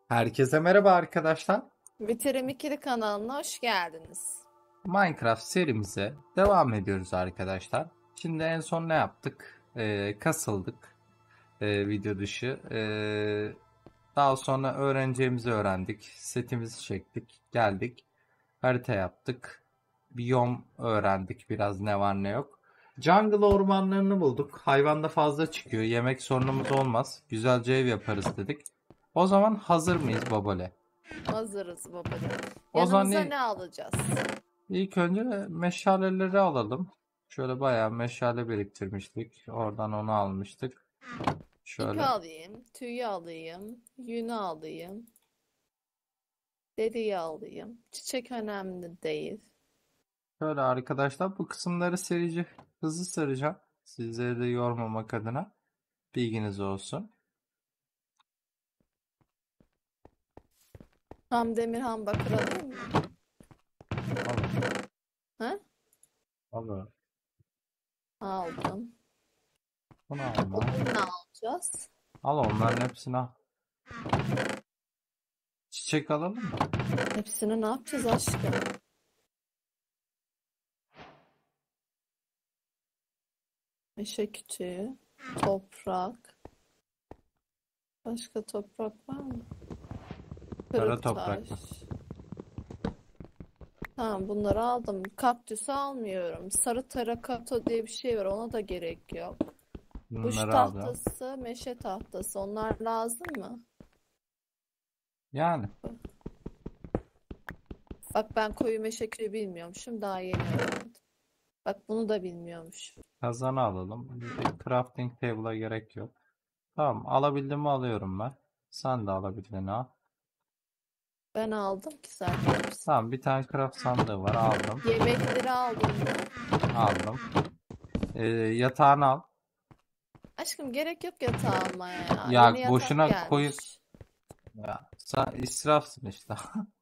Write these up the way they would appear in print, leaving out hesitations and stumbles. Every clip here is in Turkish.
Herkese merhaba arkadaşlar. Bitirim 2'li kanalına hoş geldiniz. Minecraft serimize devam ediyoruz arkadaşlar. Şimdi en son ne yaptık? Kasıldık video dışı. Daha sonra öğreneceğimizi öğrendik. Setimizi çektik. Geldik. Harita yaptık. Biyom öğrendik. Biraz ne var ne yok. Jungle ormanlarını bulduk. Hayvan da fazla çıkıyor. Yemek sorunumuz olmaz. Güzelce ev yaparız dedik. O zaman hazır mıyız Babole? Hazırız babacığım. O zaman Yanımıza ne alacağız? İlk önce meşaleleri alalım. Şöyle bayağı meşale biriktirmiştik. Oradan onu almıştık. İpi Şöyle. alayım, tüyü alayım, yünü alayım, deriyi alayım. Çiçek önemli değil. Şöyle arkadaşlar bu kısımları serici hızlı saracağım. Sizleri de yormamak adına. Bilginiz olsun. Ham demir ham bakır alayım mı? Alın. Ha? Alın. Aldım. Bunu alma. Odun ne alacağız? Al onların hepsini al. Çiçek alalım mı? Hepsini ne yapacağız aşkım? Meşe kütüğü, toprak. Başka toprak var mı? Kara Kırık toprak. taş. Tamam bunları aldım. Kaktüsü almıyorum. Sarı terakato diye bir şey var. Ona da gerek yok. Buş Bunları alacağım. tahtası, meşe tahtası. Onlar lazım mı? Yani. Bak ben koyu meşe köyü bilmiyormuşum. Daha yeni öğrendim. Bak bunu da bilmiyormuşum. Kazanı alalım. Crafting table'a gerek yok. Tamam, alabildiğimi alıyorum ben. Sen de alabildiğini al. Ben aldım ki zaten hepsini. Tamam, bir tane craft sandığı var, aldım. Yemekleri aldım mı? Aldım. Yatağını al. Aşkım gerek yok yatağı almaya ya. Ya Yeni yatak boşuna koyup gelmiş. ya, sen israfsın işte.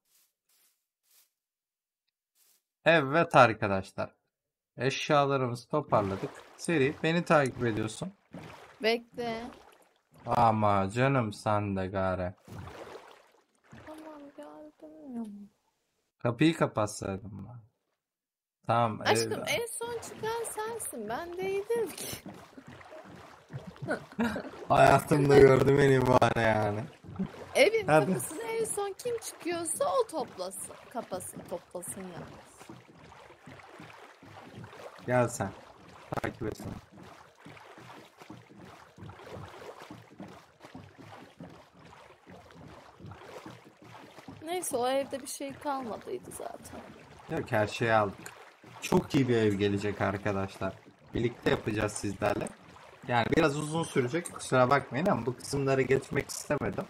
Evet arkadaşlar. Eşyalarımızı toparladık. Seri beni takip ediyorsun. Bekle. Ama canım sen de gare. Tamam geldim ya. Kapıyı kapatsaydım ben. Tamam. Aşkım en son çıkan sensin. Ben değildim ki. Hayatımda gördüm en iyi bahane yani. Evin Hadi. kapısına en son kim çıkıyorsa o toplasın. Kapasın, toplasın ya. Gel sen. Takip et sen. Neyse o evde bir şey kalmadıydı zaten. Yok, her şeyi aldık. Çok iyi bir ev gelecek arkadaşlar. Birlikte yapacağız sizlerle. Yani biraz uzun sürecek, kusura bakmayın ama bu kısımlara geçmek istemedim.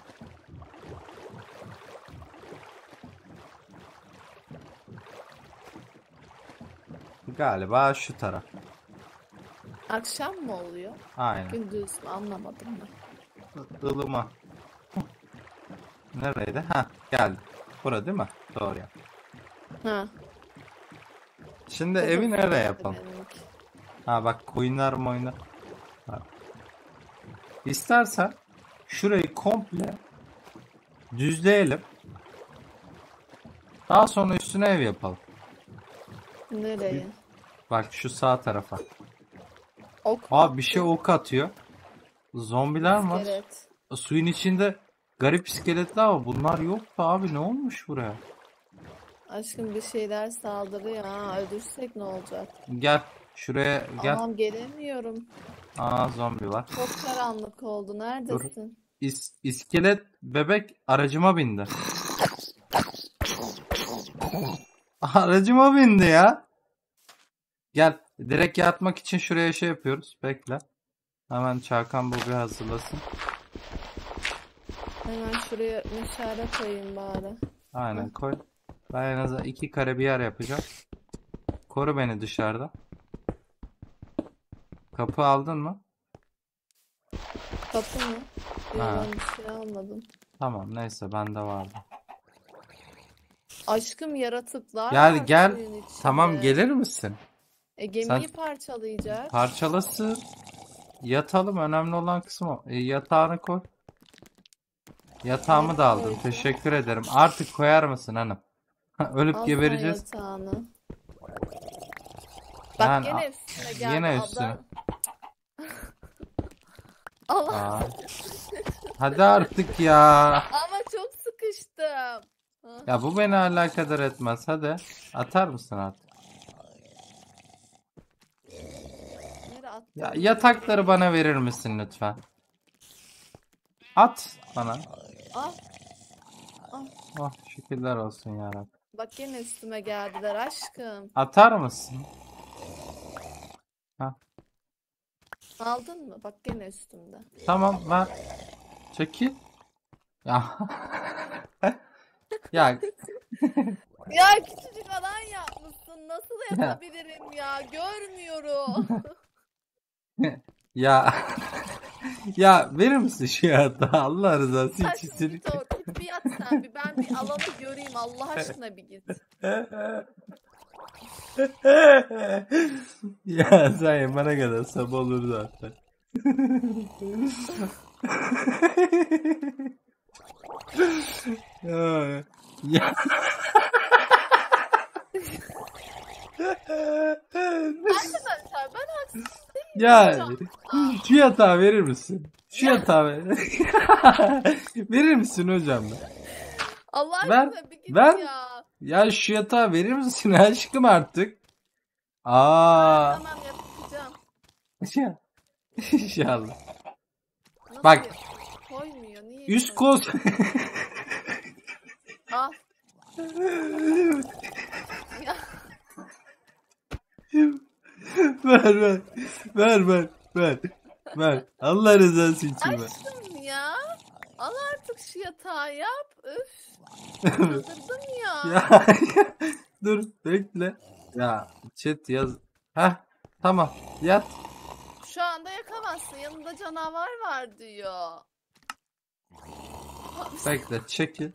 Galiba şu taraf. Akşam mı oluyor? Aynen. Gündüz mü? Anlamadım ben. Ilıma. Nereydi? Ha, geldi. Bura değil mi? Doğru ya. Ha. Şimdi Çok evi hızlı nereye gitti yapalım? benimki. Ha bak, koyunlar moyunlar. Ha. İstersen şurayı komple düzleyelim. Daha sonra üstüne ev yapalım. Nereye? Bak şu sağ tarafa. Ok Aa, bir şey ok atıyor. Zombiler mi var? iskelet. Suyun içinde garip iskeletler var. Bunlar yok be abi, ne olmuş buraya? Aşkım bir şeyler saldırıyor ha. Öldürsek ne olacak? Gel şuraya gel. Anam gelemiyorum. Aa, zombi var. Çok karanlık oldu. Dur. Neredesin? İskelet bebek aracıma bindi. Aracıma bindi ya. Gel. Direkt yatmak için şuraya şey yapıyoruz. Bekle. Hemen Çakan bu bir hazırlasın. Hemen şuraya meşale koyayım bari. Aynen koy. Ben en azından 2 kare bir yer yapacağım. Koru beni dışarıda. Kapı aldın mı? Kapı mı? Yok Ha. ben bir şey almadım. Tamam, neyse bende vardı. Aşkım yaratıklar Gel var gel. suyun Tamam, içinde. gelir misin? Gemiyi Sen parçalayacak. parçalasın. Yatalım, önemli olan kısım o. Yatağını koy. Yatağımı da Nereye aldın. koyacağım? Teşekkür ederim. Artık koyar mısın hanım? Ölüp Al sen gebereceğiz. yatağını. Bak Yani gene üstüne geldi yine üstüne. adam. Allah Aa, hadi artık ya. ama çok sıkıştım. Ha, Ya bu beni alakadar etmez. Hadi. Atar mısın artık? nereye attım? Ya yatakları bana verir misin lütfen? At bana. Al. Al. Oh şükürler olsun yarabbim. Bak gene üstüme geldiler aşkım. Atar mısın? Ha, Aldın mı? Bak gene üstümde. tamam ver. Çekil. Ya. Ya. Ya küçücük alan yapmışsın. Nasıl Ya. yapabilirim ya? Görmüyorum. Ya. Ya verir misin şu yatağı Allah rızası Sen için şimdi seni. git bir yat sen bir. Ben bir alanı göreyim. Allah aşkına bir git. Ya sen yapana kadar sabah olur zaten. Ya. Ya. Arkadaşlar ben haksız Ya şu yatağı verir misin? Şu yatağı ver. Verir misin hocam? Allah Ver, aşkına bir git ver. ya. Ya şu yatağı verir misin aşkım artık? Aa. Tamam yapacağım. Ya. İnşallah. Nasıl Bak. koymuyor. Niye Üst koymuyor? kol. Al. Ya, Ver ver. Ver ver. Ver. Ver. Allah rızası için ver. aşkım ya. Al artık şu yatağı yap. Üf. Çıldırdım ya. Ya. Dur bekle. Ya chat yaz. Heh. Tamam. Yat. Şu anda yakamazsın. Yanında canavar var diyor. Bekle. Çekil.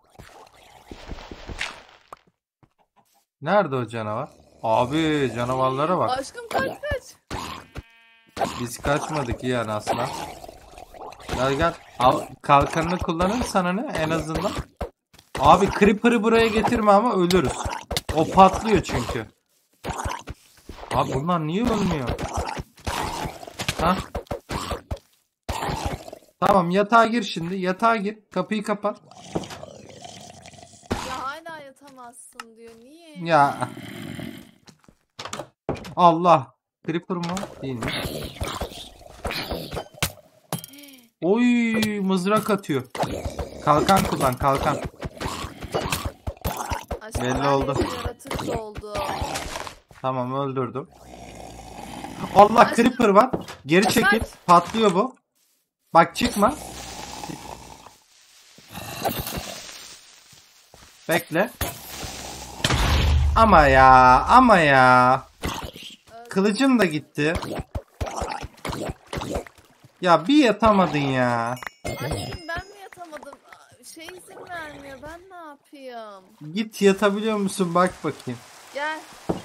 Nerede o canavar? Abi canavarlara bak. Aşkım kaç kaç. Biz kaçmadık yani asla. Gel gel. Al, kalkanını kullanırsan hani en azından. Abi Creeper'ı buraya getirme ama ölürüz. O patlıyor çünkü. Abi bunlar niye ölmüyor? Ha? Tamam yatağa gir şimdi. Yatağa gir. Kapıyı kapat. Ya hala yatamazsın diyor. Niye? Ya. Allah. Creeper mı? Değilmiş. Oy mızrak atıyor. Kalkan kullan kalkan. Aşkım Belli her oldu. yeri yaratık doldu. Tamam öldürdüm. Allah Creeper var. Geri çekil. Patlıyor bu. Bak çıkma. Bekle. Ama ya. Ama ya. Kılıcım da gitti. Ya bir yatamadın ya. Aşkım ben mi yatamadım? Şey izin vermiyor. Ben ne yapayım? Git yatabiliyor musun? Bak bakayım. Gel.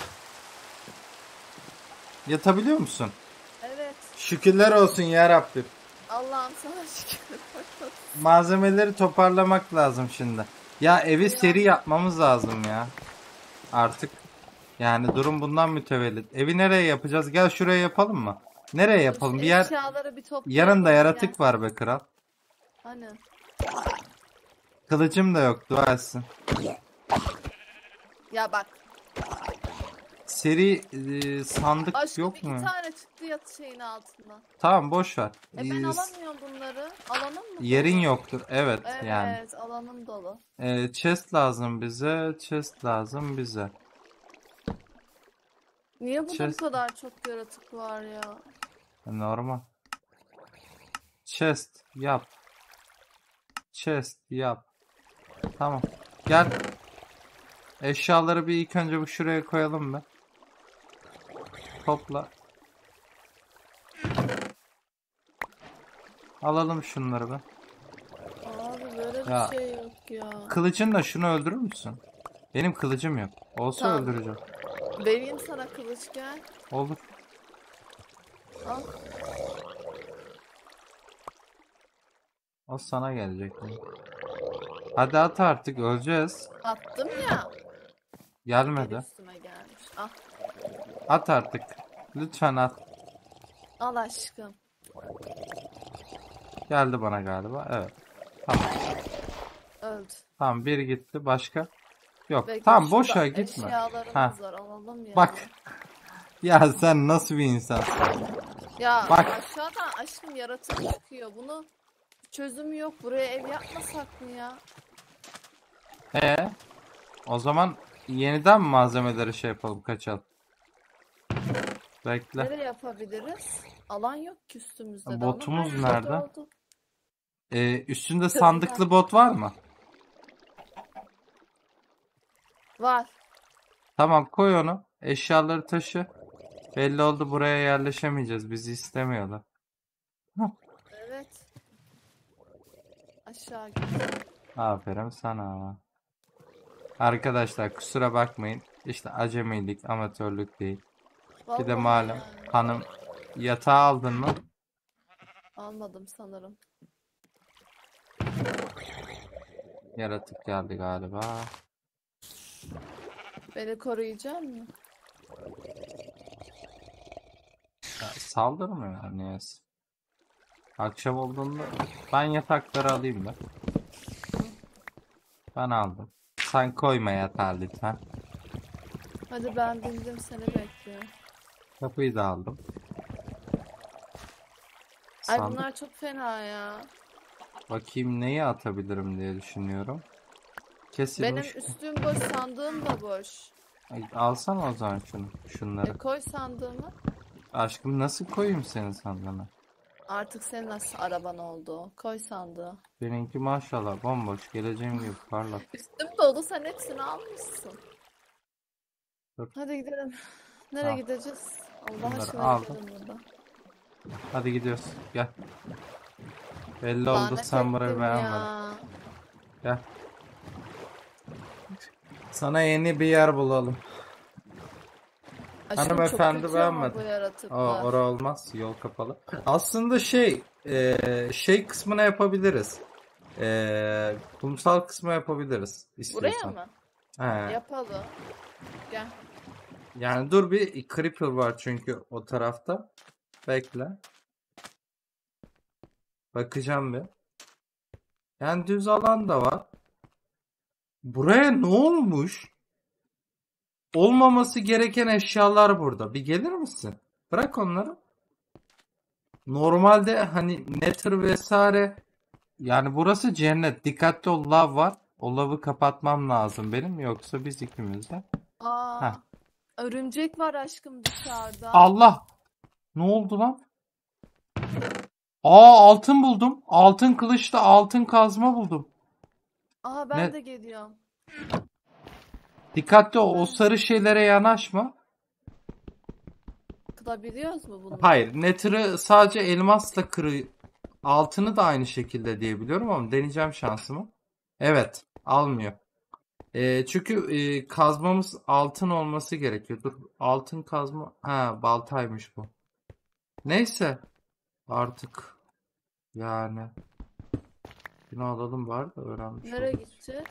Yatabiliyor musun? Evet. Şükürler olsun ya Rabbim. Allah'ım sana şükür. Malzemeleri toparlamak lazım şimdi. Ya evi seri yapmamız lazım ya. Artık. Yani durum bundan mütevellit. Evi nereye yapacağız? Gel şuraya yapalım mı? Nereye yapalım? Bir yer Eşyaları bir toplayalım. yanında Gel. yaratık var be kral. Hani? Kılıcım da yok dua etsin. Ya bak. Seri sandık Aşkım yok iki mu? tane çıktı yat şeyin altından. Tamam boş ver. Ben alamıyorum bunları. Alanım mı? Yerin dolu? yoktur. Evet, Evet yani. alanım dolu. Chest lazım bize. Chest lazım bize. Niye burada bu Chest. kadar çok yaratık var ya? Normal. Chest yap. Chest yap. Tamam. Gel. Eşyaları bir ilk önce bu şuraya koyalım be. Topla. Alalım şunları be. Abi böyle Ya. bir şey yok ya. Kılıcınla şunu öldürür müsün? Benim kılıcım yok. Olsa Tamam. öldüreceğim. Vereyim sana kılıç gel. Olur. Al. O sana gelecek. Hadi at artık, öleceğiz. Attım ya. Geri Gelmedi. üstüme gelmiş. Ah, At artık. Lütfen at. al aşkım. Geldi bana galiba. Evet. Tamam. Öldü. Tamam, biri gitti. Başka? Yok. Bekle, Tamam, şurada boşa gitme. Ha. eşyalarımız var, alalım ya. Bak. Ya sen nasıl bir insansın? Ya Bak. aşağıdan aşkım yaratık çıkıyor. Bunu çözümü yok. Buraya ev yapmasak mı ya? O zaman yeniden mi malzemeleri şey yapalım, kaçalım? Bekle. Nereye yapabiliriz? Alan yok ki üstümüzde de. Botumuz Ama her nerede? yerde oldu. Üstünde sandıklı bot var mı? Var. Tamam, koy onu. Eşyaları taşı. Belli oldu, buraya yerleşemeyeceğiz. Bizi istemiyorlar. Hah. Evet. Aşağı git. Aferin sana. Arkadaşlar kusura bakmayın. İşte acemilik, amatörlük değil. Bir de Vallahi malum yani. hanım, yatağı aldın mı? Almadım sanırım. Yaratık geldi galiba. Beni koruyacak mı? Ya, saldırmıyor niyeyse. Akşam olduğunda ben yatakları alayım da. Ben aldım. Sen koyma yatağı lütfen. Hadi ben bindim, seni bekliyorum. Kapıyı da aldım. Ay Sandık. bunlar çok fena ya. Bakayım neyi atabilirim diye düşünüyorum. Benim Kesilmiş. üstüm boş, sandığım da boş. Ay, alsana o zaman şunları. Koy sandığımı. Aşkım, nasıl koyayım senin sandığına? Artık senin nasıl araban oldu? Koy sandığı. Benimki maşallah bomboş. Geleceğim gibi parlak. Üstüm dolu, sen hepsini almışsın. Dur. Hadi gidelim. Nereye Tamam. gideceğiz? Allah Bunları aşkına aldım. gidelim buradan. Hadi gidiyoruz. Gel. Belli oldu Lanet sen burayı ettim beğenmedin. ya. Gel. Sana yeni bir yer bulalım. Aşkım çok Hanımefendi kötü ama bu beğenmedi. yaratıklar. Ora olmaz. Yol kapalı. Aslında şey kısmına yapabiliriz. Kumsal kısmı yapabiliriz Buraya istiyorsan. mı? He. Yapalım. Gel. Yani dur, bir creeper var çünkü o tarafta. Bekle. Bakacağım bir. Yani düz alan da var. Buraya ne olmuş? Olmaması gereken eşyalar burada. Bir gelir misin? Bırak onları. Normalde hani Nether vesaire, yani burası cennet. Dikkatli ol, lav var. O lavı kapatmam lazım benim, yoksa biz ikimiz de. Aa, Heh. örümcek var aşkım dışarıda. Allah! Ne oldu lan? Aa, altın buldum. Altın kılıçla altın kazma buldum. Aa, ben Ne? de geliyorum. Dikkatli ol, o sarı şeylere yanaşma. Kılabiliyoruz mu bunu? Hayır, Nether'ı sadece elmasla kırı. Altını da aynı şekilde diyebiliyorum ama deneyeceğim şansımı. Evet, almıyor. Çünkü kazmamız altın olması gerekiyor. Dur, altın kazma. Ha, baltaymış bu. Neyse, artık yani bunu alalım bari de öğrenmiş Nereye oluruz. gideceğiz?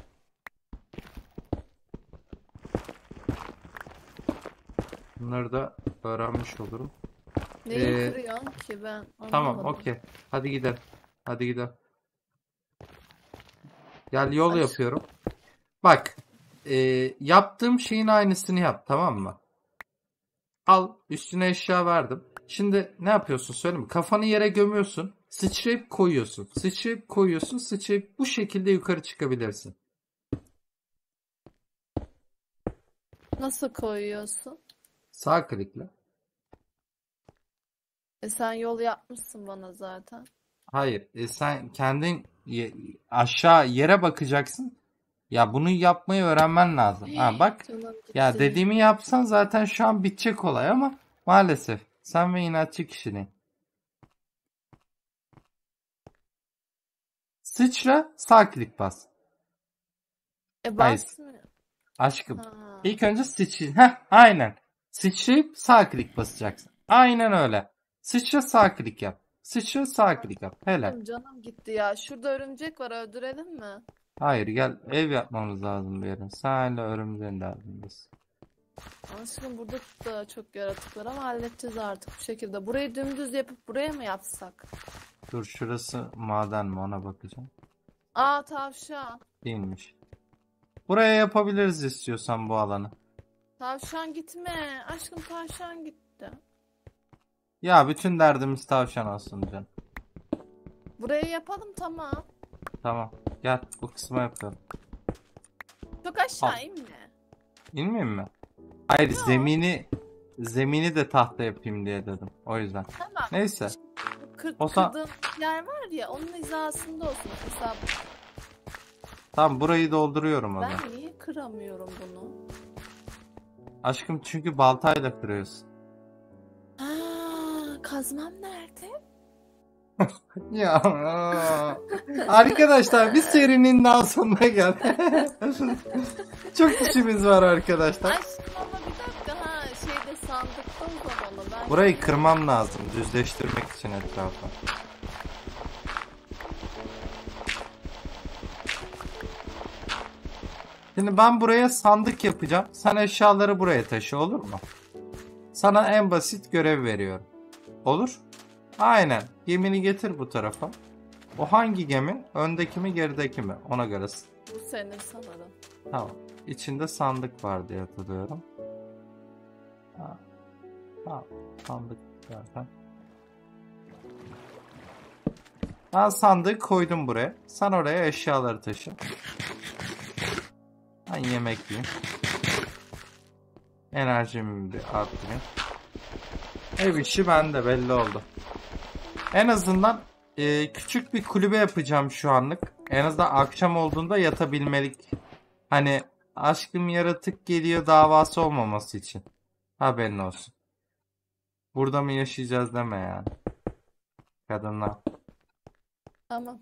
Bunları da öğrenmiş olurum. Neyi Ee, kırıyorsun ki ben Tamam, anlamadım. okey. Hadi gidelim. Hadi gidelim. Gel, yol yapıyorum. Bak, yaptığım şeyin aynısını yap, tamam mı? Al, üstüne eşya verdim. Şimdi ne yapıyorsun söyleyeyim mi? Kafanı yere gömüyorsun. Sıçrayıp koyuyorsun. Sıçrayıp koyuyorsun. Sıçrayıp bu şekilde yukarı çıkabilirsin. Nasıl koyuyorsun? Sağ klikle. Sen yol yapmışsın bana zaten. Hayır. Sen kendin aşağı yere bakacaksın. Ya bunu yapmayı öğrenmen lazım. Ha bak. Canım Ya gitti. dediğimi yapsan zaten şu an bitecek olay ama maalesef sen ve inatçı kişinin. Sıçra, sağ klik bas. Hayır, Basmıyor. aşkım. Ha. İlk önce aynen. Sıçrayıp sağ klik basacaksın. Aynen öyle. Sıçra, sağ klik yap. Sıçra sağ klik yap. Helal. Canım gitti ya. Şurada örümcek var, öldürelim mi? Hayır gel ev yapmamız lazım bir yere. Senle örümceğin lazımız. Aslında burada da çok yaratık var ama halledeceğiz artık bu şekilde. Burayı dümdüz yapıp buraya mı yapsak? Dur şurası maden mi ona bakacağım. Aa, tavşan. Değilmiş. Buraya yapabiliriz istiyorsan bu alanı. Tavşan gitme. Aşkım, tavşan gitti. Ya bütün derdimiz tavşan olsun canım. Burayı yapalım, tamam. Tamam. Gel bu kısmı yapalım. Çok Al. aşağı inme. İnmeyeyim mi? Hayır Yok. zemini de tahta yapayım diye dedim. O yüzden. Tamam. Neyse. Bu O zaman kırdığım yer var ya, onun hizasında olsun. Mesela tamam burayı dolduruyorum o zaman. ben niye kıramıyorum bunu? Aşkım çünkü baltayla kırıyorsun. Kazmam nerede? Ya arkadaşlar bir serinin daha sonuna geldik. Çok işimiz var arkadaşlar. Aşkım ama bir dakika, şeyde sandıkta o zaman ben. Burayı kırmam lazım düzleştirmek için etrafı. Şimdi ben buraya sandık yapacağım. Sen eşyaları buraya taşı, olur mu? Sana en basit görev veriyorum. Olur? Aynen. Gemini getir bu tarafa. O hangi gemi? Öndeki mi gerideki mi? Ona göre. Bu senin sanırım. Tamam. İçinde sandık var diye hatırlıyorum. Ha. Tamam. Sandık zaten. Ben sandığı koydum buraya. Sen oraya eşyaları taşı. Ben yemek yiyeyim. Enerjimi bir arttırayım. Ev işi bende belli oldu. En azından küçük bir kulübe yapacağım şu anlık. En azından akşam olduğunda yatabilmelik. Hani aşkım yaratık geliyor davası olmaması için. Haberin olsun. Burada mı yaşayacağız deme yani. Kadınlar. Tamam.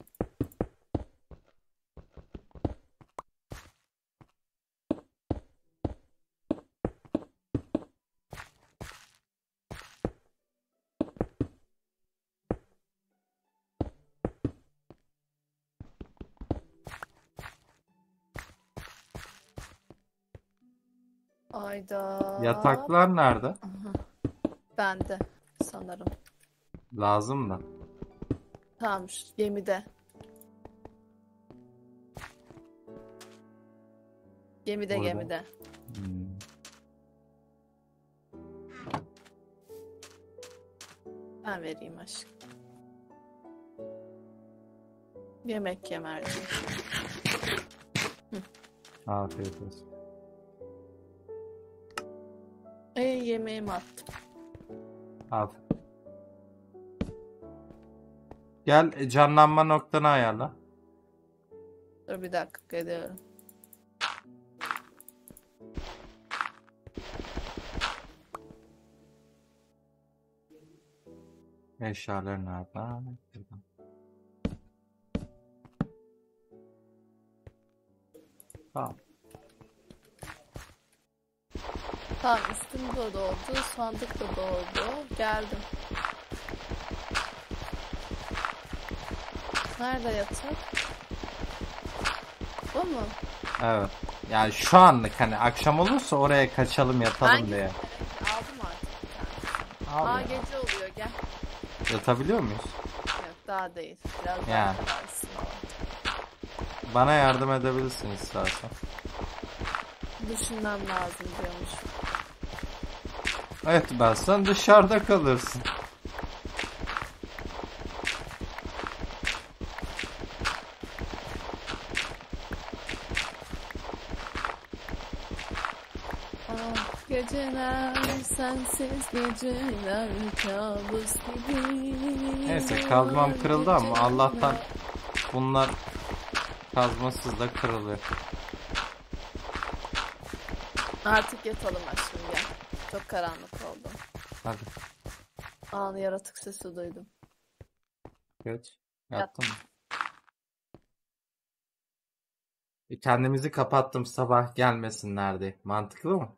Ayda. Yataklar nerede? Aha, bende sanırım. Lazım da. Tamam, gemide. Gemide, Burada. gemide. Hmm. Ben vereyim aşkım. Yemek yemerciğim. Afiyet olsun. Yemeğimi attım. Afiyet. Gel canlanma noktanı ayarla. Dur bir dakika, geliyorum. Eşyalar nerede? Buradan. Tamam. Tamam, üstüm de doldu, sandık da doldu. Geldim. Nerede yatak? Bu mu? Evet. Yani şu anlık hani akşam olursa oraya kaçalım yatalım diye. Aldım artık bir tanesini. Al Aa, ya. gece oluyor, gel. Yatabiliyor muyuz? Yok, daha değil. Biraz daha Yani. kalarsın. Bana yardım edebilirsin istersen. Düşünmem lazım diyormuş. Evet ben sen dışarıda kalırsın. Geceler sensiz, geceler kabus gibi. Neyse kazmam kırıldı ama Allah'tan bunlar kazmasız da kırılıyor. Artık yatalım aşkım, gel. Çok karanlık oldu. Hadi Anı yaratık sesi duydum. geç. Yattın mı? Kendimizi kapattım sabah gelmesinler diye. Mantıklı mı?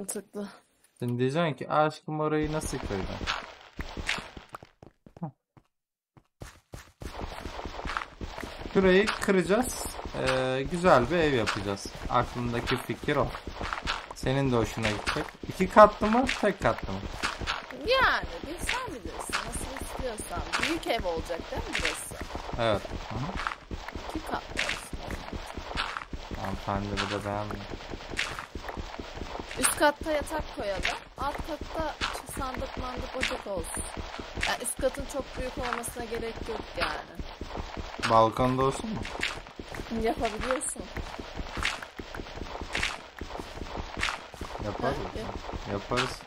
Mantıklı. Şimdi diyeceksin ki aşkım orayı nasıl kırdın? Şurayı kıracağız. Güzel bir ev yapacağız. Aklımdaki fikir o. Senin de hoşuna gidecek. 2 katlı mı? Tek katlı mı? Yani bir sen bilirsin. Nasıl istiyorsan. Büyük ev olacak değil mi burası? Evet. Hı hı. 2 katlı olsun. Hanımefendi bu da beğenmiyor. Üst katta yatak koyalım. Alt katta sandık mandık ocak olsun. Yani üst katın çok büyük olmasına gerek yok yani. Balkonda olsun mu? Yapabiliyorsun. Yaparız. Ha, Yaparız.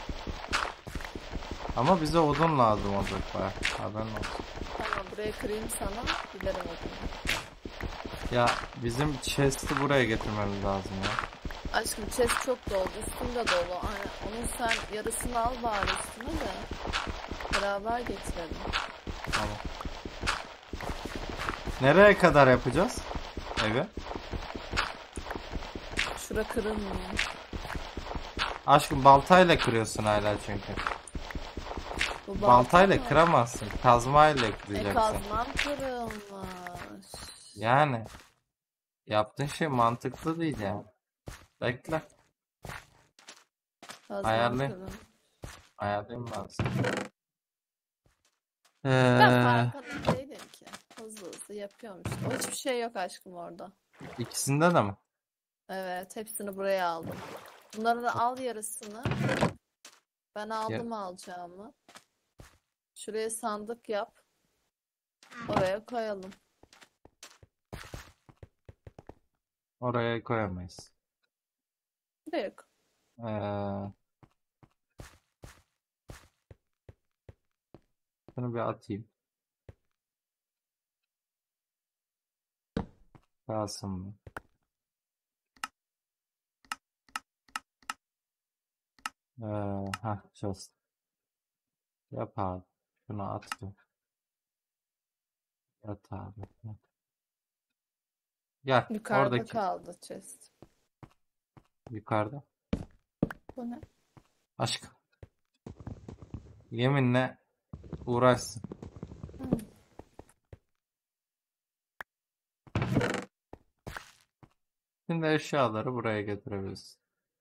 Ama bize odun lazım olacak baya. Haberin olsun. Tamam buraya kırayım sana. Giderim odunu. Ya bizim chest'i buraya getirmemiz lazım ya. Aşkım chest çok doldu. Üstüm de dolu. Hani onun sen yarısını al bari üstüne de. Beraber getirelim. Tamam. Nereye kadar yapacağız evi? Şura kırılmıyor. Aşkım baltayla kırıyorsun hala çünkü. Bu Baltayla mı? kıramazsın. Kazmayla kıracaksın. Kazmam kırılmış. Yani yaptığın şey mantıklı değil yani. Bekle. Kazmam Ayarlayayım. kırılmış. Ayarlayayım lazım. Ben farkında değilim ki. Hızlı hızlı yapıyorum işte. O hiçbir şey yok aşkım orada. İkisinde de mi? Evet, hepsini buraya aldım. Bunları da al yarısını. Ben aldım alacağımı. Şuraya sandık yap. Oraya koyalım. Oraya koyamayız. Buraya koy. Ee, Şunu bir atayım. Kalsın mı? Just. Yap abi. Şunu at. Yat abi. Yat. Gel. Yukarıda Oradaki. kaldı chest. Yukarıda. Bu ne? Aşkım. Yeminle uğraşsın. Hı. Şimdi eşyaları buraya getirebiliriz.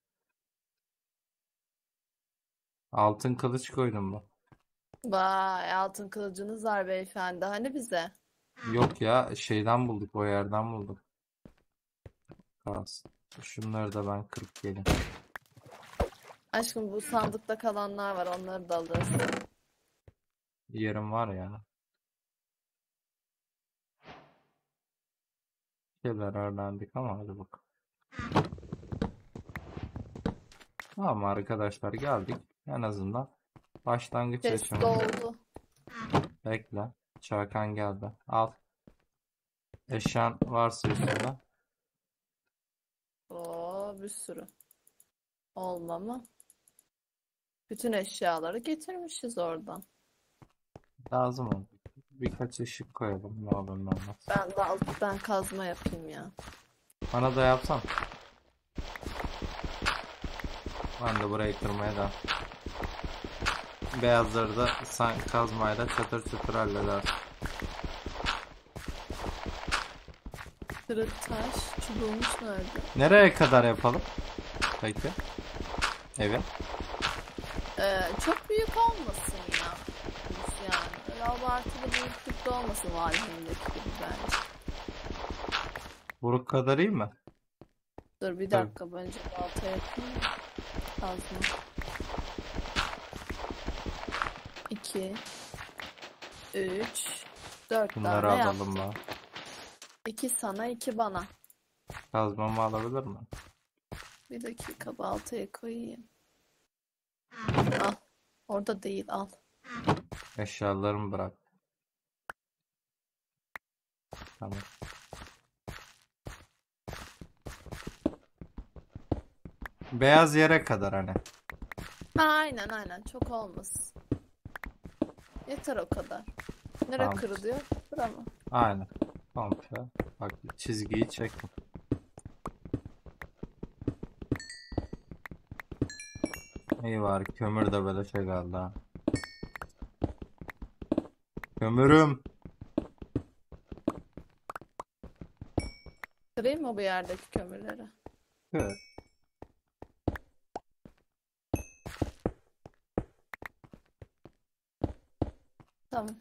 Altın kılıç koydum mu? Vay, altın kılıcınız var beyefendi. Hani bize? Yok ya, şeyden bulduk, o yerden bulduk. Kalsın. Şunları da ben kırıp geleyim. Aşkım bu sandıkta kalanlar var. Onları da alırız. Yerim var ya. Şeyler öğrendik ama hadi bakalım. Tamam arkadaşlar, geldik. En azından başlangıç Chest aşaması. doldu. Bekle. Çakan geldi. Al. Eşyan varsa üstünde. Oo, bir sürü. Olma mı? Bütün eşyaları getirmişiz oradan. Lazım oldu. Birkaç ışık koyalım. Ne olur ne olmaz. Ben de alttan kazma yapayım ya. Bana da yapsan. Ben de burayı kırmaya da. Beyazları da sen kazmayla çatır çatır halleder. Kırık taş, çubuğumuz nerede? Nereye kadar yapalım? Peki. Evet. Çok büyük olmasın ya. Yani öyle abartılı büyüklükte olmasın valihindeki gibi bence. Buruk kadar iyi mi? Dur bir Tabii. dakika önce balta yapayım. Kazma. 2 3 4 Bunları tane alalım yaptım. mı? 2 sana 2 bana. Kazmamı alabilir mi? Bir dakika baltaya koyayım. Al. Orada değil al. Eşyalarımı bırak. Tamam. Beyaz yere kadar hani. Ha, aynen çok olmasın. Yeter o kadar. Nere Tamam. kırılıyor? Bura mı? Aynen. Komple. Bak çizgiyi çektim. İyi var. Kömür de böyle şey geldi ha. Kömürüm. Kırayım mı bu yerdeki kömürleri? Evet. Tamam.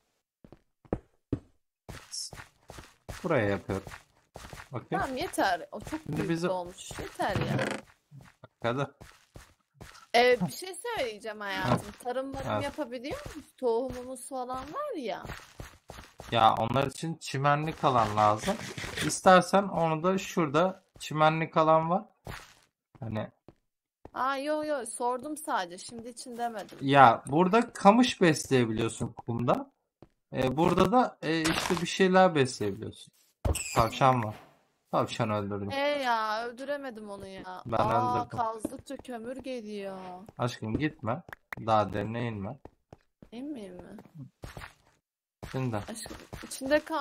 Buraya yapıyorum. Bakayım. Tamam yeter. O çok Şimdi büyük bizim olmuş. Yeter ya. kadar. Bir şey söyleyeceğim Heh, hayatım. Tarım evet. yapabiliyor musun? Tohumumuz falan var ya. Ya onlar için çimenlik alan lazım. İstersen onu da şurada çimenlik alan var. Hani Yo sordum sadece. Şimdi için demedim. ya burada kamış besleyebiliyorsun kumda. Burada da işte bir şeyler besleyebiliyorsun. Tavşan var. Tavşan öldürdüm. Ya öldüremedim onu ya. Ben öldürdüm. Kazdıkça kömür geliyor. Aşkım gitme. Daha derine inme. Emin mi? Şimdi Aşkım içinde kal.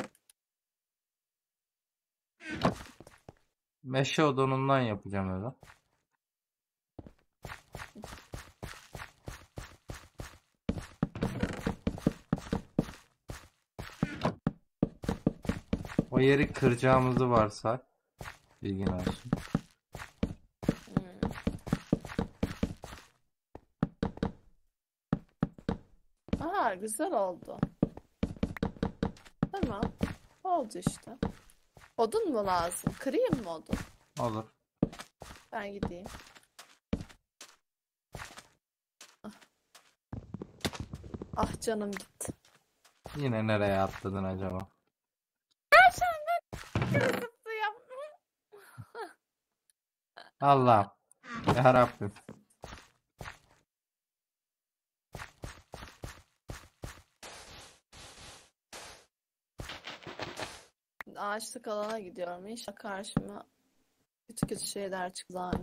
meşe odunundan yapacağım evi. O yeri kıracağımızı varsay. Bilgin olsun. Hmm. Güzel oldu. Tamam. Oldu işte. Odun mu lazım? Kırayım mı odun? Olur. Ben gideyim. Ah canım gitti. Yine nereye atladın acaba? Zıplıyorum. Allah. Ya Rabbim. Ağaçlık alana gidiyorum. İnşallah karşıma kötü kötü şeyler çıkacak.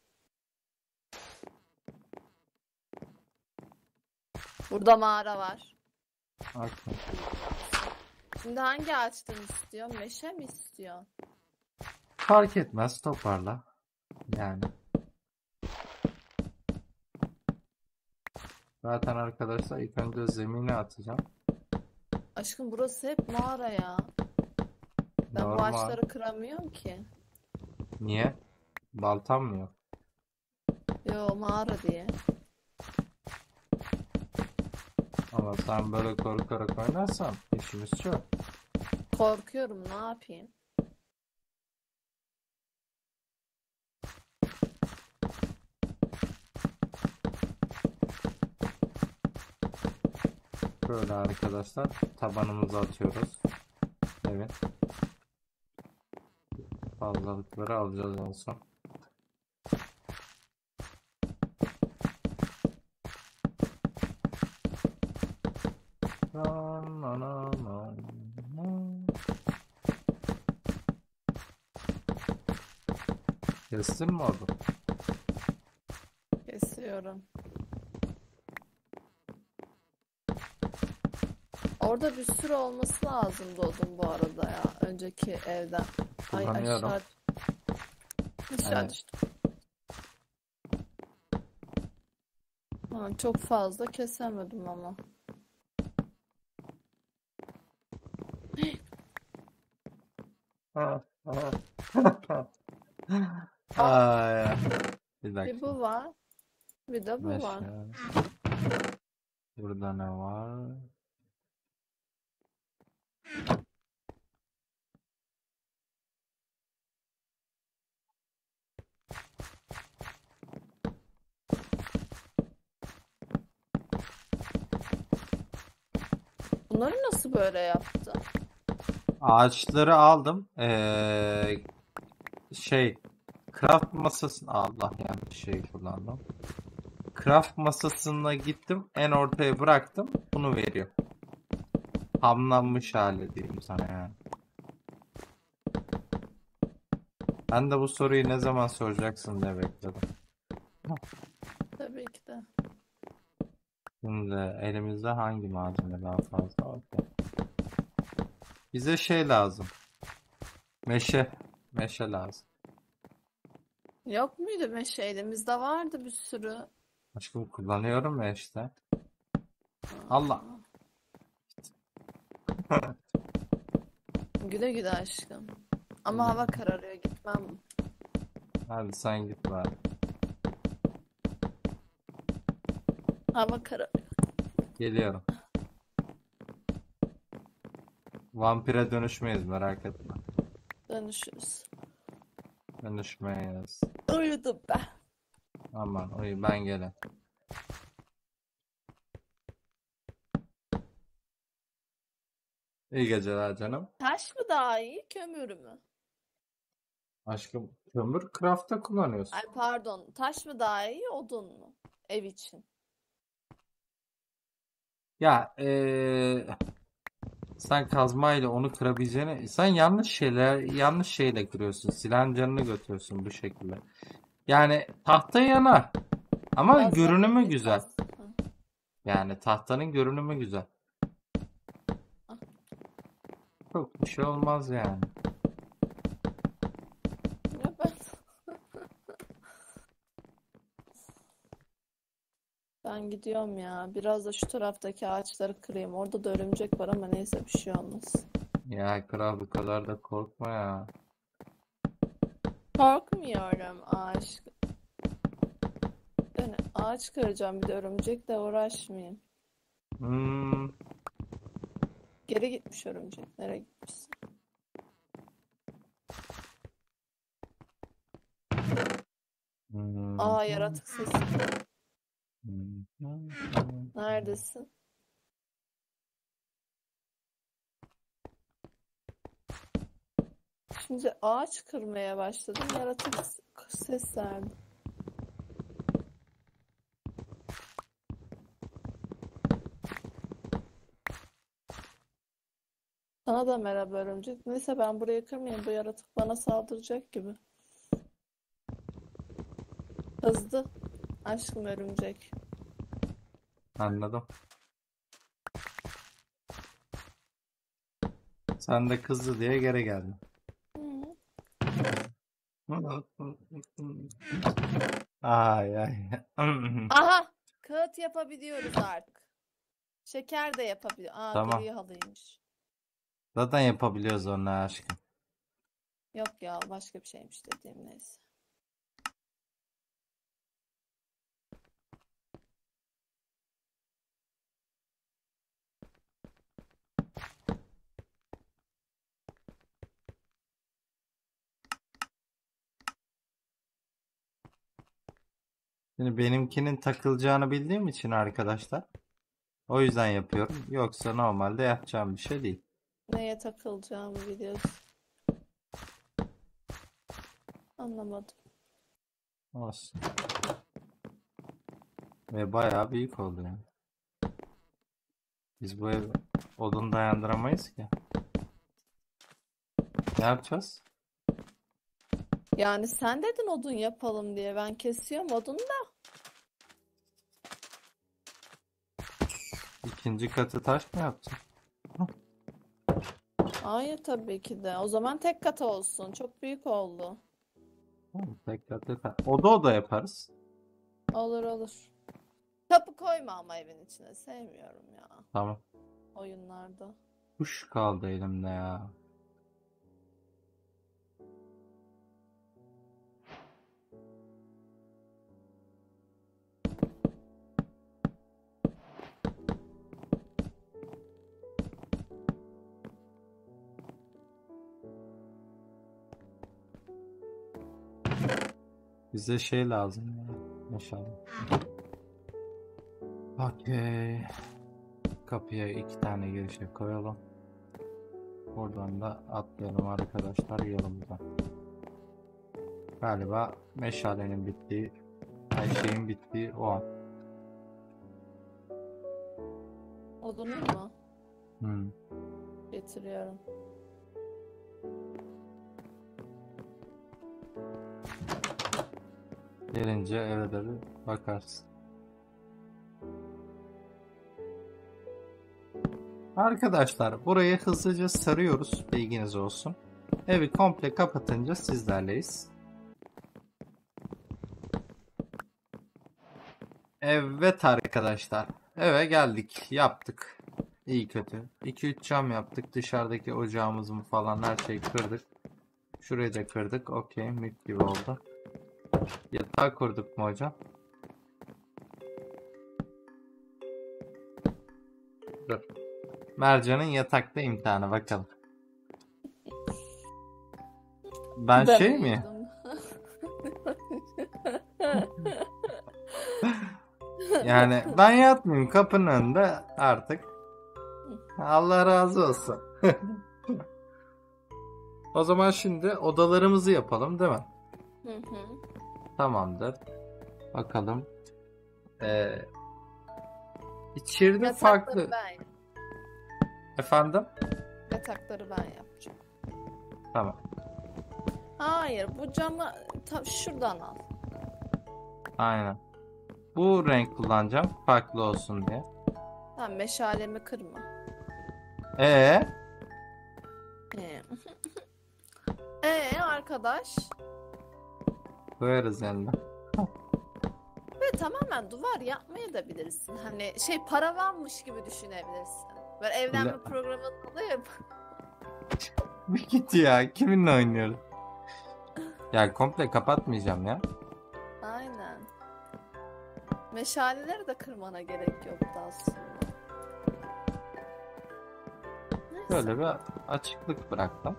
Burada mağara var. Aklım. Şimdi hangi ağaçtan istiyor? Meşe mi istiyor? Fark etmez toparla. Yani. Zaten arkadaşlar ilk önce zemine atacağım. Aşkım burası hep mağara ya. Ben bu Normal. ağaçları kıramıyorum ki. Niye? Baltam mı yok? Yo mağara diye. Ama sen böyle korkarak oynarsan işimiz çok. Korkuyorum ne yapayım? Böyle arkadaşlar tabanımızı atıyoruz. Evet. Fazlalıkları alacağız en son. Kestin mi orada? Kesiyorum. Orada bir sürü olması lazımdı odun bu arada ya. Önceki evden. Ay Kullanıyorum. aşağı Evet. düştüm. Çok fazla kesemedim ama. Ay, bir Bir dakika. bu var. Bir de bu var. Meşe. Burada ne var? Bunları nasıl böyle yaptı? Ağaçları aldım. Craft masasını Allah yanlış şey kullandım. Craft masasına gittim. En ortaya bıraktım. Bunu veriyor. Hamlanmış hali diyeyim sana yani. Ben de bu soruyu ne zaman soracaksın diye bekledim. Tabii ki de. Şimdi elimizde hangi malzeme daha fazla var ki? Bize şey lazım. Meşe. Meşe lazım. Yok muydu meşe? Elimizde vardı bir sürü. Aşkım kullanıyorum ya işte. Allah. Güle güle aşkım. Ama hava kararıyor, gitmem. Hadi sen git bari. Hava kararıyor. Geliyorum. Vampire dönüşmeyiz, merak etme. Dönüşürüz. Dönüşmeyiz. Uyudum ben. Aman uyu, ben gelen. İyi geceler canım. Taş mı daha iyi, kömür mü? Aşkım, kömür craft'ta kullanıyorsun. Ay pardon, taş mı daha iyi, odun mu? Ev için. Ya sen kazmayla onu kırabileceğini, sen yanlış şeyle kırıyorsun. Silahın canını götürüyorsun bu şekilde. Yani tahta yanar ama Kaz görünümü yapayım, güzel. kaz. Hı. Yani tahtanın görünümü güzel. Ah, Çok bir şey olmaz yani. ya ben... Ben gidiyorum ya. Biraz da şu taraftaki ağaçları kırayım. Orada da örümcek var ama neyse, bir şey olmaz. Ya kral, bu kadar da korkma ya. Korkmuyorum ağaç. Yani ağaç kıracağım, bir de örümcekle uğraşmayayım. Hmm. Geri gitmiş örümcek. Nereye gitmişsin? Hmm. Aa, yaratık sesi. Neredesin? Şimdi ağaç kırmaya başladım. Yaratık ses verdi. Sana da merhaba örümcek. Neyse, ben burayı kırmayayım. Bu yaratık bana saldıracak gibi. Hızlı. Aşkım örümcek. Anladım. Sen de kızdı diye geri geldin. Hı. Ay ay. Aha! Kağıt yapabiliyoruz artık. Şeker de yapabiliyor. Aa, Tamam. gri halıymış. Zaten yapabiliyoruz onu aşkım. Yok ya, başka bir şeymiş dediğim, neyse. Şimdi benimkinin takılacağını bildiğim için arkadaşlar, o yüzden yapıyorum. Yoksa normalde yapacağım bir şey değil. Neye takılacağımı biliyorsun. Anlamadım. Olsun. Ve bayağı büyük oldu yani. Biz bu ev odun dayandıramayız ki. Ne yapacağız? Yani sen dedin odun yapalım diye. Ben kesiyorum odunu da. İkinci katı taş mı yapacağız? Hayır, tabii ki de. O zaman tek kat olsun. Çok büyük oldu. Tamam, tek katı oda yaparız. Olur olur. Kapı koyma ama evin içine. Sevmiyorum ya. Tamam. Oyunlarda. Kuş kaldı elimde ya. Bize şey lazım ya. İnşallah. Okey. Kapıya 2 tane girişe koyalım. Oradan da atlayalım arkadaşlar yolumuza. Galiba meşalenin bittiği, her şeyin bittiği o an. Odunun mu? Hmm. Getiriyorum. Gelince eve de bir bakarsın. Arkadaşlar burayı hızlıca sarıyoruz. Bilginiz olsun. Evi komple kapatınca sizlerleyiz. Evet arkadaşlar. Eve geldik. Yaptık. İyi kötü. 2-3 cam yaptık. Dışarıdaki ocağımızın falan her şeyi kırdık. Şurayı da kırdık. Okey, mük gibi oldu. Yatağı kurduk mu hocam? Dur. Mercan'ın yatakta imtihanı bakalım. Ben Ben şey mi? uyudum. Yani ben yatmayayım kapının önünde artık. Allah razı olsun. O zaman şimdi odalarımızı yapalım değil mi? Hı hı. Tamamdır. Bakalım. Ee, içeride Yatakları farklı. ben yap- Efendim? Yatakları ben yapacağım. Tamam. Hayır, bu camı şuradan al. Aynen. Bu renk kullanacağım. Farklı olsun diye. Tamam, meşalemi kırma. Ee, Ee, arkadaş. koyarız yanına. Ve tamamen duvar yapmaya da bilirsin. Hani şey paravanmış gibi düşünebilirsin. Böyle evlenme Bile- programında oluyor ya. Bir git ya. Kiminle oynuyoruz? Ya komple kapatmayacağım ya. Aynen. Meşaleleri de kırmana gerek yoktu aslında. Neyse. Böyle bir açıklık bıraktım.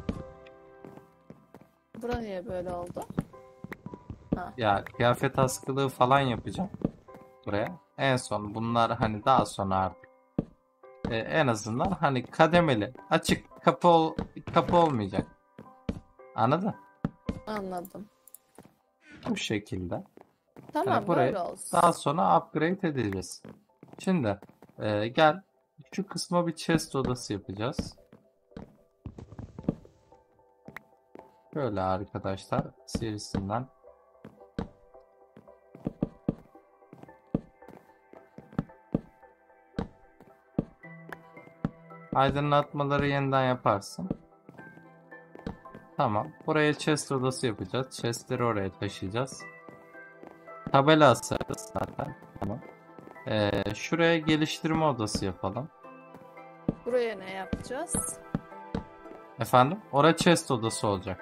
Bura niye böyle oldu? Ya kıyafet askılığı falan yapacağım buraya. En son bunlar hani daha sonra artık. En azından hani kademeli. Açık kapı olmayacak. Anladın? Anladım. Bu şekilde. Tamam, Hani burayı böyle olsun. daha sonra upgrade edeceğiz. Şimdi gel şu kısma bir chest odası yapacağız. Böyle arkadaşlar serisinden. Aydınlatmaları yeniden yaparsın. Tamam. Buraya chest odası yapacağız. Chestleri oraya taşıyacağız. Tabela asarız zaten. Tamam. Şuraya geliştirme odası yapalım. Buraya ne yapacağız? Efendim? Oraya chest odası olacak.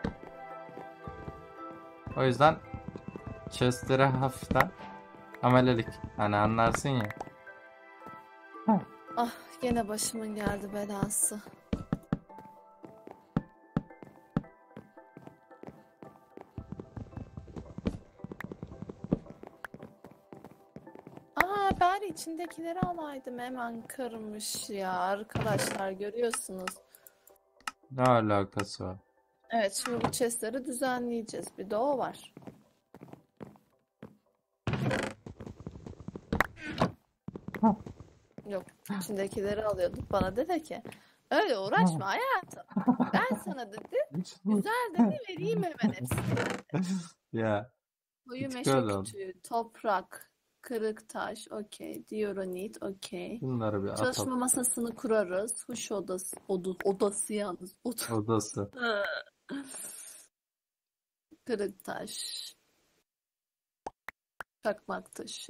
O yüzden chestlere hafiften amelelik. Hani anlarsın ya. Hı. Ah, gene başımın geldi belası. Bari içindekileri alaydım, hemen kırmış ya. Arkadaşlar görüyorsunuz. Ne alakası var? Evet, şimdi bu chestleri düzenleyeceğiz. Bir de o var. Hı. Yok, içindekileri alıyorduk. Bana dedi ki öyle uğraşma hayatım. Ben sana dedi güzel dedi vereyim hemen hepsini. Ya Koyu bir tık meşe öyle oldu. kütüğü, toprak, kırık taş, okey. Dioronit, okey. Bunları bir Çalışma atalım. masasını kurarız. Huş odası yalnız. Odası. Kırık taş, çakmak taşı.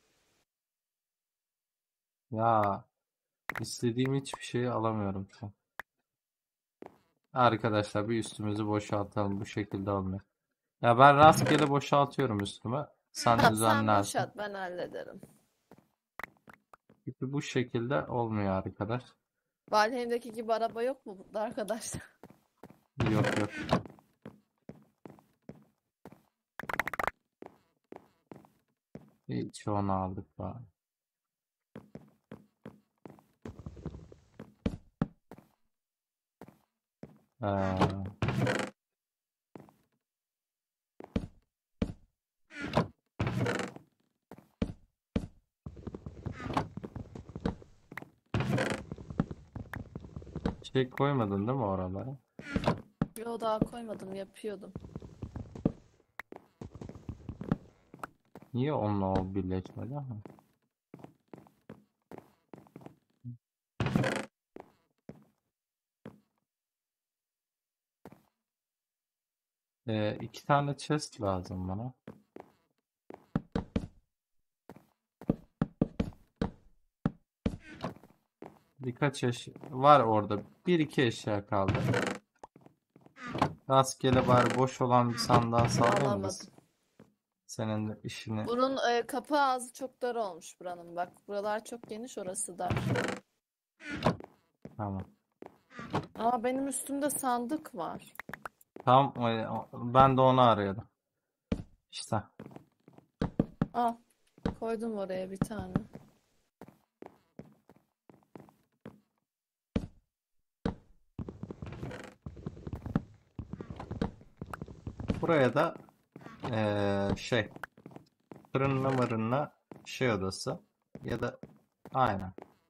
Ya istediğim hiçbir şeyi alamıyorum şu an. Arkadaşlar bir üstümüzü boşaltalım. Bu şekilde olmuyor. Ya ben rastgele boşaltıyorum üstümü. Sen Tamam, sen düzenlersin. boşalt, ben hallederim. Çünkü bu şekilde olmuyor arkadaş. Valheim'deki gibi araba yok mu burada arkadaşlar? Yok yok. Hiç onu aldık bari. Ee, şey koymadın değil mi oralara? Yo, daha koymadım, yapıyordum. Niye onunla o birleşmedi ama? İki tane chest lazım bana. Birkaç eşya var orada. Bir iki eşya kaldı. Rastgele bari boş olan bir sandığa sallayayım biz. Alamadım. Senin de işini. Bunun kapı ağzı çok dar olmuş buranın. Bak buralar çok geniş, orası dar. Tamam. Ama benim üstümde sandık var. Tam ben de onu arıyordum. İşte. Al. Koydum oraya bir tane. Buraya da şey fırınla mırınla şey odası ya da aynen.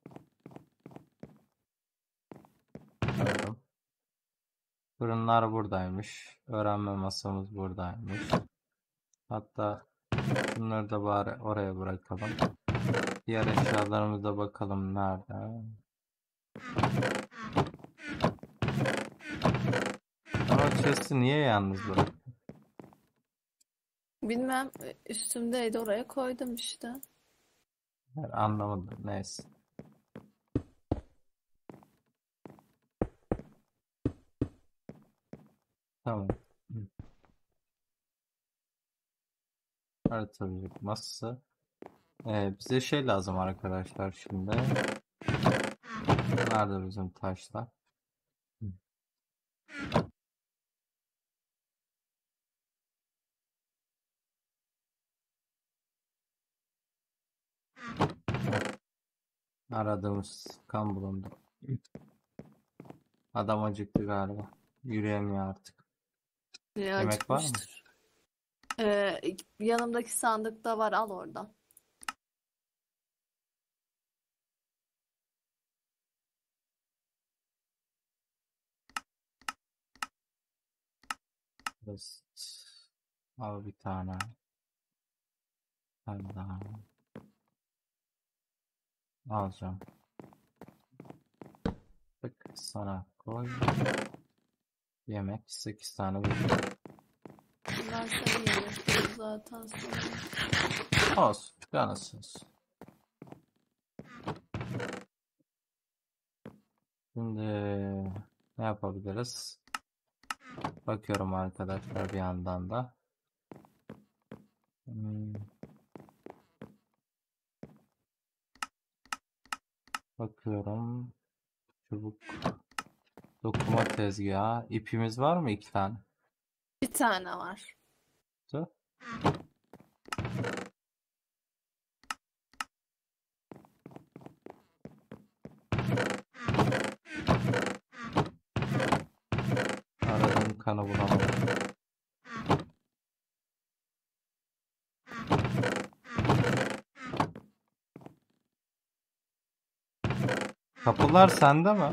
Aradım. Fırınlar buradaymış. Öğrenme masamız buradaymış. Hatta bunları da bari oraya bırakalım. Diğer eşyalarımıza bakalım nerede. Ama chest'i niye yalnız bıraktın? Bilmem, üstümdeydi, oraya koydum işte. Anlamadım. Neyse. Tamam. Haritacılık masası. Bize şey lazım arkadaşlar şimdi. Nerede bizim taşlar? Aradığımız kan bulundu. Adam acıktı galiba. Yürüyemiyor artık. Yemek var mı? Acıkmıştır. Yanımdaki sandıkta var, al oradan. Biraz. Al bir tane. Ben daha. Alacağım. Bak sana koy. Yemek 8 tane bir. Ben seni yedim zaten sana. Olsun. Canısınız. Şimdi ne yapabiliriz? Bakıyorum arkadaşlar bir yandan da. Bakıyorum. Çubuk. Dokuma tezgahı. İpimiz var mı 2 tane? Bir tane var. Tüh. Aradığım kanı bulamadım. Kapılar sende mi?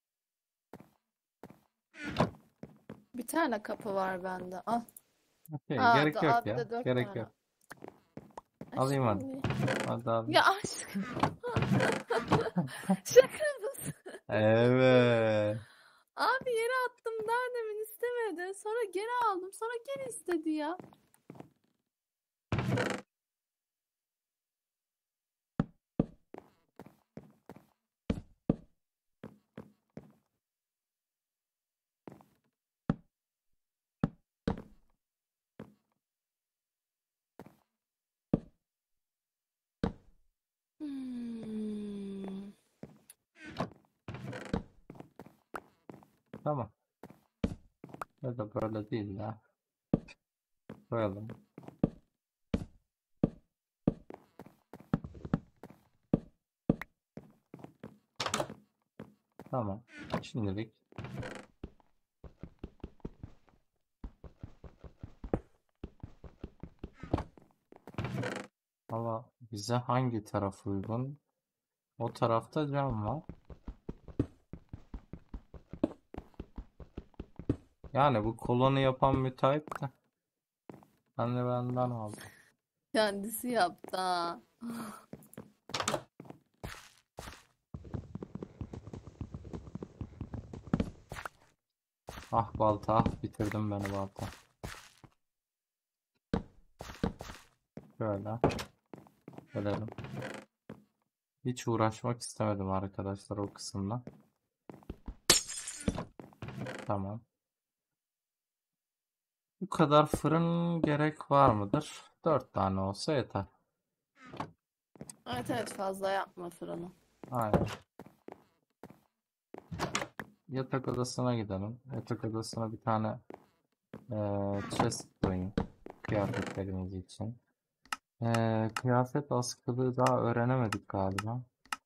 Bir tane kapı var bende. Al. Okey, Aa, gerek yok abi ya. de 4 Gerek tane. yok. Alayım hadi. Aşkım. Hadi abi. Ya aşkım. Şaka mısın? Evet. Abi yere attım, daha demin istemedi. Sonra geri aldım. Sonra geri istedi ya. Hmm. Tamam. Ya da böyle değil ya. Koyalım. Tamam. Şimdilik. Ama bize hangi taraf uygun? O tarafta cam var. Yani bu kolonu yapan müteahhit de. Ben de benden aldım. Kendisi yaptı ha. Ah balta, ah bitirdim beni balta. Şöyle. Gelelim. Hiç uğraşmak istemedim arkadaşlar o kısımda. Tamam. Bu kadar fırın gerek var mıdır? 4 tane olsa yeter. Evet evet, fazla yapma fırını. Aynen. Yatak odasına gidelim. Yatak odasına bir tane chest koyayım. Kıyafetlerimiz için. Kıyafet askılığı daha öğrenemedik galiba.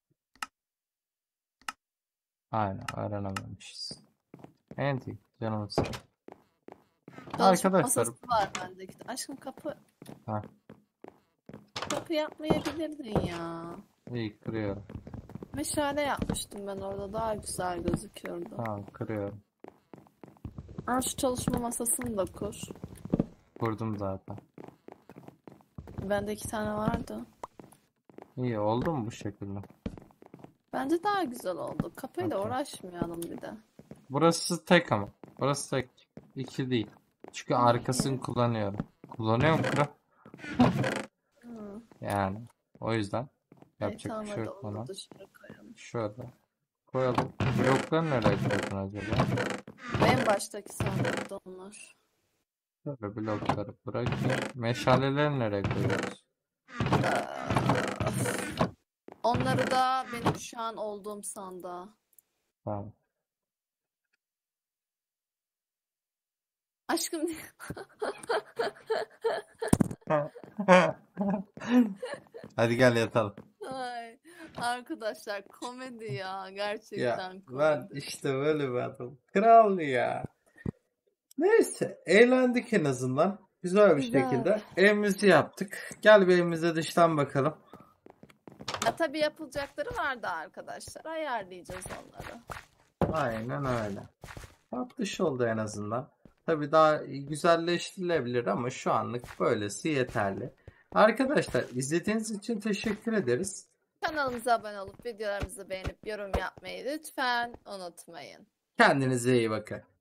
Aynen öğrenememişiz. Enti canımız. Çalışma Arkadaşlar. masası var bendeki. Aşkım Ha, kapı yapmayabilirdin ya. iyi kırıyorum. Meşale yapmıştım ben orada, daha güzel gözüküyordu. Tamam kırıyorum. Aa, şu çalışma masasını da kur. Kurdum zaten. Bende 2 tane vardı. İyi oldu mu bu şekilde? Bence daha güzel oldu. Kapıyla Okey. uğraşmayalım bir de. Burası tek ama. Burası tek. İki değil. Çünkü arkasını kullanıyorum. Kullanıyorum kral. Hı. Yani. O yüzden. İyi, Yapacak tamam, bir şey hadi yok onu bana. da dışarı koyalım. Şöyle. Koyalım. Blokları nereye koydun acaba? En baştaki sandıkta onlar. Şöyle blokları bırakayım. Meşaleleri nereye koyuyoruz? Onları da benim şu an olduğum sandığa. Tamam. Aşkım Hadi gel yatalım. ay, arkadaşlar komedi ya, Ya gerçekten ben komedi. işte böyle bir adam. Kral ya. Neyse eğlendik en azından. Güzel bir Güzel. şekilde evimizi yaptık. Gel bir evimize dıştan bakalım. Ya tabii yapılacakları vardı arkadaşlar. Ayarlayacağız onları. Aynen öyle. Tatlış oldu en azından. Tabii daha güzelleştirilebilir ama şu anlık böylesi yeterli. Arkadaşlar izlediğiniz için teşekkür ederiz. Kanalımıza abone olup videolarımızı beğenip yorum yapmayı lütfen unutmayın. Kendinize iyi bakın.